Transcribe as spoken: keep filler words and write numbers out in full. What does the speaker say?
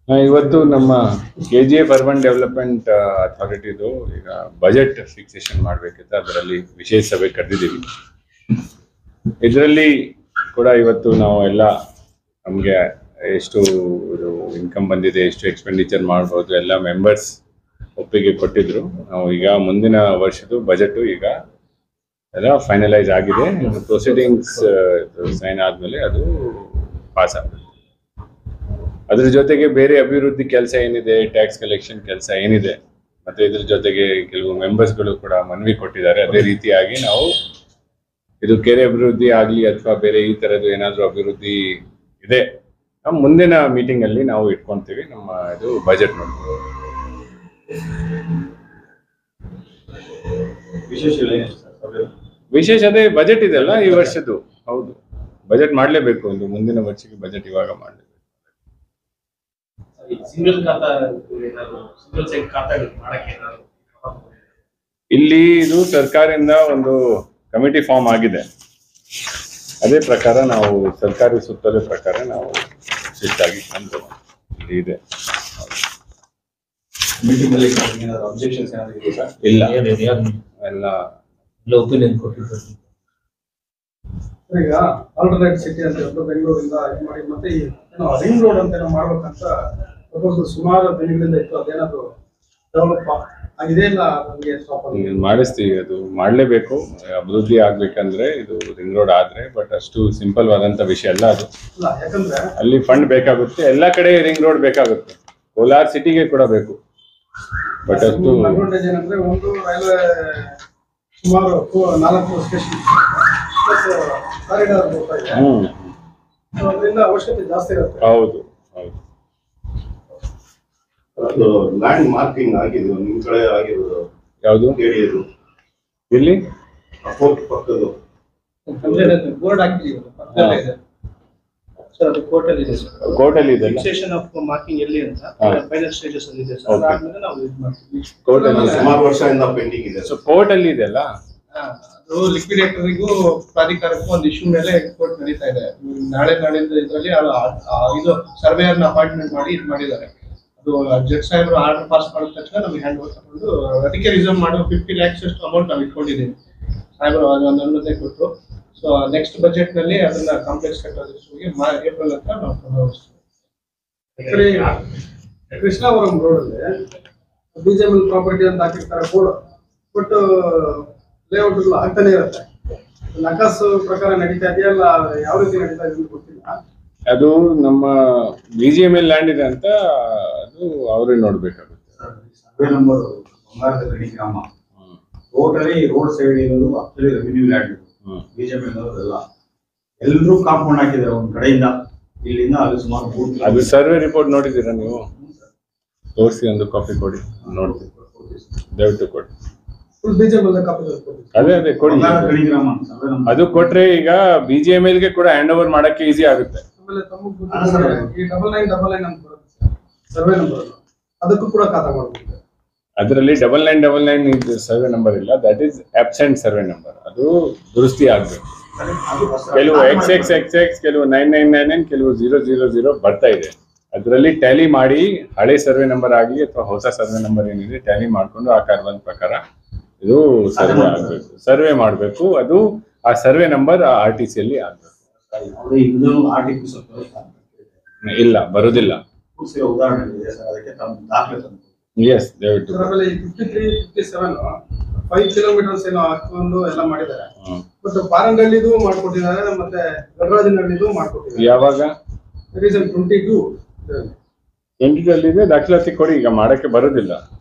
ಇವತ್ತು ನಮ್ಮ K G F urban development ಅಥಾರಿಟಿದು ಈಗ ಬಜೆಟ್ ಫಿಕ್ಸೇಷನ್ ಮಾಡಬೇಕಿತ್ತು. ಅದರಲ್ಲಿ ವಿಶೇಷ ಸಭೆ ಕರೆದಿದ್ದೀವಿ. ಇದರಲ್ಲಿ ಕೂಡ ಇವತ್ತು ನಾವು ಎಲ್ಲ ನಮಗೆ ಎಷ್ಟು ಇನ್ಕಮ್ ಬಂದಿದೆ, ಎಷ್ಟು ಎಕ್ಸ್ಪೆಂಡಿಚರ್ ಮಾಡ್ಬೋದು ಎಲ್ಲ ಮೆಂಬರ್ಸ್ ಒಪ್ಪಿಗೆ ಕೊಟ್ಟಿದ್ರು. ನಾವು ಈಗ ಮುಂದಿನ ವರ್ಷದ ಬಜೆಟ್ ಈಗ ಎಲ್ಲ ಫೈನಲೈಸ್ ಆಗಿದೆ. ಪ್ರೊಸೀಡಿಂಗ್ಸ್ ಸೈನ್ ಆದ್ಮೇಲೆ ಅದು ಪಾಸ್ ಆಗುತ್ತೆ. ಅದ್ರ ಜೊತೆಗೆ ಬೇರೆ ಅಭಿವೃದ್ಧಿ ಕೆಲಸ ಏನಿದೆ, ಟ್ಯಾಕ್ಸ್ ಕಲೆಕ್ಷನ್ ಕೆಲಸ ಏನಿದೆ, ಮತ್ತೆ ಇದ್ರ ಜೊತೆಗೆ ಕೆಲವು ಮೆಂಬರ್ಸ್ಗಳು ಕೂಡ ಮನವಿ ಕೊಟ್ಟಿದ್ದಾರೆ. ಅದೇ ರೀತಿಯಾಗಿ ನಾವು ಇದು ಕೆರೆ ಅಭಿವೃದ್ಧಿ ಆಗಲಿ ಅಥವಾ ಬೇರೆ ಈ ತರದ್ದು ಏನಾದರೂ ಅಭಿವೃದ್ಧಿ ಇದೆ, ನಮ್ಮ ಮುಂದಿನ ಮೀಟಿಂಗ್ ಅಲ್ಲಿ ನಾವು ಇಟ್ಕೊಂತೀವಿ. ನಮ್ಮ ಇದು ಬಜೆಟ್ ನೋಡ್ತೀವಿ. ವಿಶೇಷ ಅದೇ ಬಜೆಟ್ ಇದೆಲ್ಲ ಈ ವರ್ಷದ್ದು. ಹೌದು, ಬಜೆಟ್ ಮಾಡಲೇಬೇಕು. ಒಂದು ಮುಂದಿನ ವರ್ಷಕ್ಕೆ ಬಜೆಟ್ ಇವಾಗ ಮಾಡಲೇಬೇಕು. ಇಲ್ಲಿ ಇದು ಸರ್ಕಾರದಿಂದ ಒಂದು ಕಮಿಟಿ ಫಾರ್ಮ್ ಆಗಿದೆ. ಅದೇ ಪ್ರಕಾರ ನಾವು ಸರ್ಕಾರಿ ಸುತ್ತೋಲೆ ಪ್ರಕಾರ ನಾವು ಶಿಸ್ತಾಗಿ ತಂದು ಇಲ್ಲಿ ಇದೆ. ಇಲ್ಲ, ಎಲ್ಲ ಒಪಿನಿಯನ್ ಕೊಟ್ಟಿದ್ದಾರೆ. ಈಗ ಆಲ್ಟರ್ನೇಟ್ ಸಿಟಿ ಅಂತ ಬೆಂಗಳೂರಿಂದ ಇದು ಮಾಡಿ ಮತ್ತೆ ಏನೋ ರಿಂಗ್ ರೋಡ್ ಅಂತ ಏನೋ ಮಾಡ್ಬೇಕಂತ ಪ್ರಪೋಸಲ್ ಸುಮಾರು ದಿನಗಳಿಂದ ಇತ್ತು. ಅದೇನಾದ್ರು ಡೆವಲಪ್ ಆಗಿದೆ ಇಲ್ಲ? ನಮಗೆ ಮಾಡಿಸ್ತೀವಿ. ಅದು ಮಾಡಲೇಬೇಕು. ಅಭಿವೃದ್ಧಿ ಆಗ್ಬೇಕಂದ್ರೆ ಇದು ರಿಂಗ್ ರೋಡ್ ಆದ್ರೆ, ಬಟ್ ಅಷ್ಟು ಸಿಂಪಲ್ ವಾದಂತ ವಿಷಯ ಅಲ್ಲ ಅದು. ಯಾಕಂದ್ರೆ ಅಲ್ಲಿ ಫಂಡ್ ಬೇಕಾಗುತ್ತೆ. ಎಲ್ಲಾ ಕಡೆ ರಿಂಗ್ ರೋಡ್ ಬೇಕಾಗುತ್ತೆ. ಕೋಲಾರ್ ಸಿಟಿಗೆ ಕೂಡ ಬೇಕು. ಬಟ್ ಅಷ್ಟು ಅಡ್ವಾಂಟೇಜ್ ಏನಂದ್ರೆ ಒಂದು ರೈಲ್ವೆ ಸುಮಾರು ನಾಲ್ಕು ಸ್ಟೇಷನ್ ಕಾರಿಡಾರ್ ಬರ್ತಾ ಇದೆ. ಅದರಿಂದ ಅವಶ್ಯಕತೆ ಜಾಸ್ತಿ ಇರುತ್ತೆ. ಹೌದು ಹೌದು. ಅದು ಲ್ಯಾಂಡ್ ಮಾರ್ಕಿಂಗ್ ಆಗಿದೆ ನಿಮ್ ಕಡೆ ಆಗಿರೋದು ಯಾವುದು? ಇಲ್ಲಿ ಫೋರ್ಟ್ ಪಕ್ಕದ್ದು ಬೋರ್ಡ್ ಹಾಕಿದೀವಿ. ಸರ್ ಅದು ಕೋರ್ಟಲ್ಲಿ ಇದೆ ಸರ್. ಕೋರ್ಟಲ್ಲಿ ಇದೆ. ಫಿಕ್ಸೇಷನ್ ಆಫ್ ಮಾರ್ಕಿಂಗ್ ಎಲ್ಲಿ ಅಂತ ಫೈನಲ್ ಸ್ಟೇಜಸ್ ಅಲ್ಲಿ ಇದೆ ಸರ್. ಅದಾದ್ಮೇಲೆ ನಾವು ಇದು ಮಾಡ್ತೀವಿ. ಕೋರ್ಟ್ ಅಲ್ಲಿ ಸುಮಾರು ವರ್ಷದಿಂದ ಪೆಂಡಿಂಗ್ ಇದೆ. ಸೊ ಕೋರ್ಟ್ ಅಲ್ಲಿ ಇದೆ ಅಲ್ಲ, ಅದು ಲಿಕ್ವಿಡೇಟರ್ಗೂ ಪ್ರಾಧಿಕಾರಕ್ಕೂ ಒಂದು ಇಶ್ಯೂ ಮೇಲೆ ಕೋರ್ಟ್ ನಡೀತಾ ಇದೆ. ನಾಳೆ ನಾಳಿಂದ ಇದರಲ್ಲಿ ಇದು ಸರ್ವೇಯರ್ನ ಅಪಾಯಿಂಟ್ಮೆಂಟ್ ಮಾಡಿ ಇದು ಮಾಡಿದ್ದಾರೆ. ಅದು ಜಡ್ಜ್ ಸಾಹೇಬರು ಆರ್ಡರ್ ಪಾಸ್ ಮಾಡಿದ ತಕ್ಷಣ ನಮಗೆ ಹ್ಯಾಂಡ್ ಓವರ್ ತಗೊಂಡು ಅದಕ್ಕೆ ರಿಸರ್ವ್ ಮಾಡೋ ಫಿಫ್ಟಿ ಲ್ಯಾಕ್ಸ್ ಅಷ್ಟು ಅಮೌಂಟ್ ನಾವು ಇಟ್ಕೊಂಡಿದ್ದೀವಿ. ಸಾಹೇಬರು ಒಂದು ಅನುಮತಿ ಕೊಟ್ಟರು. ಸೊ ನೆಕ್ಸ್ಟ್ ಬಜೆಟ್ ನಲ್ಲಿ ಅದನ್ನ ಕಾಂಪ್ಲೆಕ್ಸ್ ಕಟ್ಟೋದಕ್ಕೆ ಏಪ್ರಿಲ್ ಅಂತ ನಾವು ಪ್ರಾರಂಭಿಸ್ತೀವಿ. ಕೃಷ್ಣಾವರಂ ರೋಡ್ ಅಲ್ಲಿ ಬಿಜೆಪಿ ಪ್ರಾಪರ್ಟಿ ಅಂತ ಹಾಕಿರ್ತಾರೆ ಬೋರ್ಡ್, ಬಟ್ ಲೇಔಟ್ ಎಲ್ಲ ಆಗ್ತಾನೆ ಇರುತ್ತೆ. ನಕಾಸು ಪ್ರಕಾರ ನಡೀತಾ ಇದೆಯಲ್ಲ, ಯಾವ ರೀತಿ ನಡೀತಾ ಇದೆ ಗೊತ್ತಿಲ್ಲ. ಅದು ನಮ್ಮ ಬಿಜಿಎಂಎಲ್ ಲ್ಯಾಂಡ್ ಇದೆ ಅಂತ ಅದು ಅವ್ರಿಗೆ ನೋಡ್ಬೇಕಾಗುತ್ತೆ. ಸರ್ವೆ ನಂಬರ್ ಬಂಗಾರದ ಗಡಿ ಗ್ರಾಮ ಟೋಟಲಿ ರೋಡ್ ಸೈಡ್ ಇರೋದು ಆಕ್ಚುಲಿ ರೆವಿನ್ಯೂ ಲ್ಯಾಂಡ್. ಬಿಜೆಪಿ ಎಲ್ಲ ಎಲ್ಲರೂ ಕಾಂಪೌಂಡ್ ಹಾಕಿದ್ದಾರೆ ಒಂದ್ ಕಡೆಯಿಂದ ಇಲ್ಲಿಂದ ಅಲ್ಲಿ ಸುಮಾರು. ಅದು ಸರ್ವೆ ರಿಪೋರ್ಟ್ ನೋಡಿದ್ದೀರಾ ನೀವು? ತೋರಿಸಿ, ಒಂದು ಕಾಪಿ ಕೊಡಿ, ನೋಡ್ತೀವಿ. ದಯವಿಟ್ಟು ಕೊಡಿ. ಅದೇ ಅದೇ ಕೊಡಿ. ಅದು ಕೊಟ್ರೆ ಈಗ ಬಿಜಿಎಂಎಲ್ ಗೆ ಕೂಡ ಹ್ಯಾಂಡ್ ಓವರ್ ಮಾಡಕ್ಕೆ ಈಸಿ ಆಗುತ್ತೆ. ಅದಕ್ಕೂ ಕೂಡ ಖಾತಾ ಮಾಡಬಹುದು. ಅದರಲ್ಲಿ double nine double nine survey number ಇಲ್ಲ. That is absent survey number. ಅದು ದುರಸ್ತಿ ಆಗ್ಬೇಕು. ಕೆಲವು ಎಕ್ಸ್ ಎಕ್ಸ್ ಎಕ್ಸ್ ಎಕ್ಸ್ ಕೆಲವು ನೈನ್ ನೈನ್ ನೈನ್ ನೈನ್ ಕೆಲವು ಜೀರೋ ಜೀರೋ ಜೀರೋ ಬರ್ತಾ ಇದೆ. ಅದರಲ್ಲಿ ಟ್ಯಾಲಿ ಮಾಡಿ ಹಳೆ ಸರ್ವೆ ನಂಬರ್ ಆಗಲಿ ಅಥವಾ ಹೊಸ ಸರ್ವೆ ನಂಬರ್ ಏನಿದೆ ಟ್ಯಾಲಿ ಮಾಡ್ಕೊಂಡು ಆ ಕಾರ್ಬನ್ ಪ್ರಕಾರ ಇದು ಸರ್ವೆ ಆಗ್ಬೇಕು, ಸರ್ವೆ ಮಾಡಬೇಕು. ಅದು ಆ ಸರ್ವೆ ನಂಬರ್ ಆ ಆರ್ ಟಿ ಸಿ ಅಲ್ಲಿ ಆಗ್ಬೇಕು. ಇಲ್ಲ, ಬರುದಿಲ್ಲ. ಎಸ್, ದಯವಿಟ್ಟು. ಫೈವ್ ಕಿಲೋಮೀಟರ್ಸ್ ಏನೋ ಹಾಕೊಂಡು ಎಲ್ಲ ಮಾಡಿದ್ದಾರೆ. ಬಟ್ ಪಾರಂಗಳ್ಳಿದು ಮಾಡ್ಕೊಟ್ಟಿದ್ದಾರೆ, ಮತ್ತೆ ಗಡರಾಜನಹಳ್ಳಿದು ಮಾಡ್ಕೊಟ್ಟಿದ್ದಾರೆ. ಯಾವಾಗ? ಟ್ವೆಂಟಿ ಟೂ ಟ್ವೆಂಟಿ ಟೂ ಅಲ್ಲಿ ಇದೆ. ದಾಖಲಾತಿ ಕೊಡಿ. ಈಗ ಮಾಡಕ್ಕೆ ಬರುದಿಲ್ಲ.